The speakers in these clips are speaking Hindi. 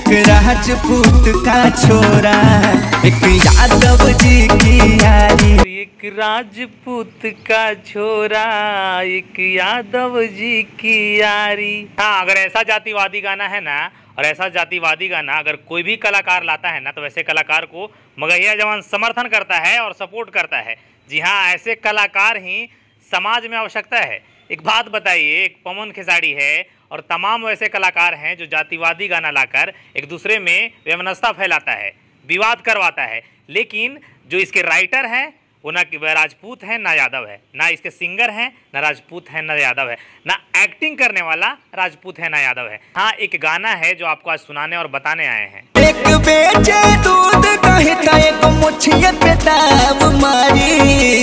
एक राजपूत का छोरा, एक यादव जी की यारी। एक राजपूत का छोरा, एक यादव जी की यारी। हाँ, अगर ऐसा जातिवादी गाना है ना, और ऐसा जातिवादी गाना अगर कोई भी कलाकार लाता है ना, तो वैसे कलाकार को मगहिया जवान समर्थन करता है और सपोर्ट करता है। जी हाँ, ऐसे कलाकार ही समाज में आवश्यकता है। एक बात बताइए, एक पवन खेसारी है और तमाम वैसे कलाकार हैं जो जातिवादी गाना लाकर एक दूसरे में वैमनस्यता फैलाता है, विवाद करवाता है, लेकिन जो इसके राइटर हैं वो ना राजपूत है ना यादव है, ना इसके सिंगर हैं ना राजपूत है ना यादव है, ना एक्टिंग करने वाला राजपूत है ना यादव है। हाँ, एक गाना है जो आपको आज सुनाने और बताने आए हैं। एक बेचे दूध दही तो एक मुछिए पे ताव मारी,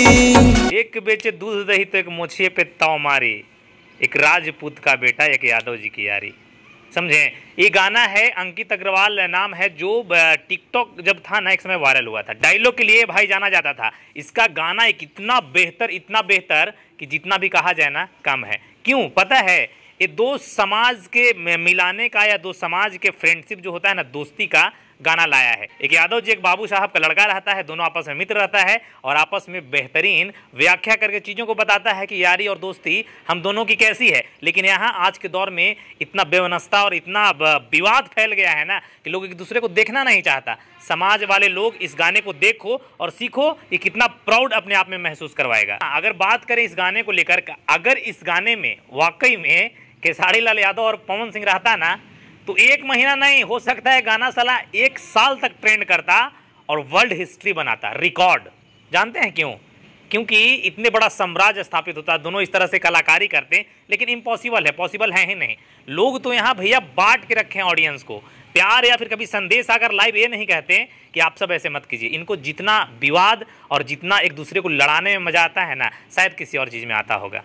एक बेचे दूध दही तो एक मुछिए पे ताव मारी, एक राजपूत का बेटा एक यादव जी की यारी। समझे? ये गाना है, अंकित अग्रवाल नाम है, जो टिकटॉक जब था ना एक समय वायरल हुआ था। डायलॉग के लिए भाई जाना जाता था। इसका गाना एक इतना बेहतर कि जितना भी कहा जाए ना कम है। क्यों पता है? ये दो समाज के मिलाने का या दो समाज के फ्रेंडशिप जो होता है ना, दोस्ती का गाना लाया है। एक यादव जी एक बाबू साहब का लड़का रहता है, दोनों आपस में मित्र रहता है और आपस में बेहतरीन व्याख्या करके चीज़ों को बताता है कि यारी और दोस्ती हम दोनों की कैसी है। लेकिन यहाँ आज के दौर में इतना बेवनस्ता और इतना विवाद फैल गया है ना कि लोग एक दूसरे को देखना नहीं चाहता। समाज वाले लोग इस गाने को देखो और सीखो, ये कितना प्राउड अपने आप में महसूस करवाएगा। अगर बात करें इस गाने को लेकर, अगर इस गाने में वाकई में खेसारी लाल यादव और पवन सिंह रहता ना, तो 1 महीना नहीं, हो सकता है गाना साला 1 साल तक ट्रेंड करता और वर्ल्ड हिस्ट्री बनाता, रिकॉर्ड। जानते हैं क्यों? क्योंकि इतने बड़ा साम्राज्य स्थापित होता, दोनों इस तरह से कलाकारी करते, लेकिन इम्पॉसिबल है, पॉसिबल है ही नहीं। लोग तो यहाँ भैया बांट के रखे हैं ऑडियंस को, प्यार या फिर कभी संदेश आकर लाइव ये नहीं कहते कि आप सब ऐसे मत कीजिए। इनको जितना विवाद और जितना एक दूसरे को लड़ाने में मजा आता है ना, शायद किसी और चीज में आता होगा।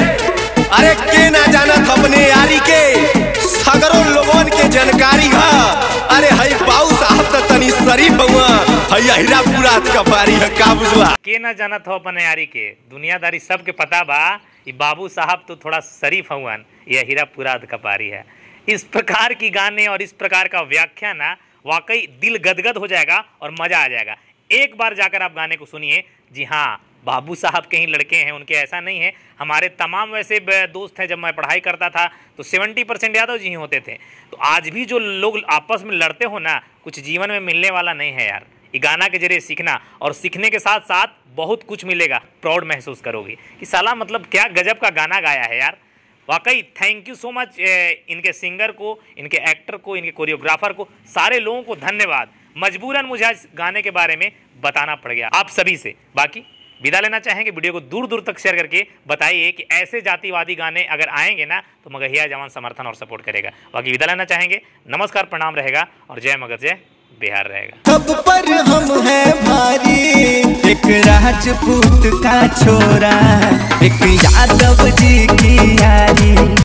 अरे के ना जानत अपने यारी के सगरों लोगन के जानकारी है। अरे हई बाबू साहब तो तनी शरीफ हुआ, हई हीरा पूरा कपारी है, का बुझला? के ना जानत हो अपने यारी के, दुनियादारी सबके पता बा, ये बाबू साहब तो थोड़ा शरीफ हुआ, यह हीरा पूरा कपारी है। इस प्रकार की गाने और इस प्रकार का व्याख्या ना वाकई दिल गदगद हो जाएगा और मजा आ जाएगा। एक बार जाकर आप गाने को सुनिए। जी हाँ, बाबू साहब के ही लड़के हैं, उनके ऐसा नहीं है। हमारे तमाम वैसे दोस्त हैं, जब मैं पढ़ाई करता था तो 70% यादव जी ही होते थे। तो आज भी जो लोग आपस में लड़ते हो ना, कुछ जीवन में मिलने वाला नहीं है यार। ये गाना के जरिए सीखना, और सीखने के साथ साथ बहुत कुछ मिलेगा, प्राउड महसूस करोगे कि साला मतलब क्या गजब का गाना गाया है यार। वाकई थैंक यू सो मच इनके सिंगर को, इनके एक्टर को, इनके कोरियोग्राफर को, सारे लोगों को धन्यवाद। मजबूरन मुझे आज गाने के बारे में बताना पड़ गया आप सभी से। बाकी विदा लेना चाहेंगे, वीडियो को दूर दूर तक शेयर करके बताइए कि ऐसे जातिवादी गाने अगर आएंगे ना तो मगहिया जवान समर्थन और सपोर्ट करेगा। बाकी विदा लेना चाहेंगे, नमस्कार, प्रणाम रहेगा और जय मगध जय बिहार रहेगा। सब पर हम हैं भारी, एक राजपूत का छोरा, एक यादव जी की यारी।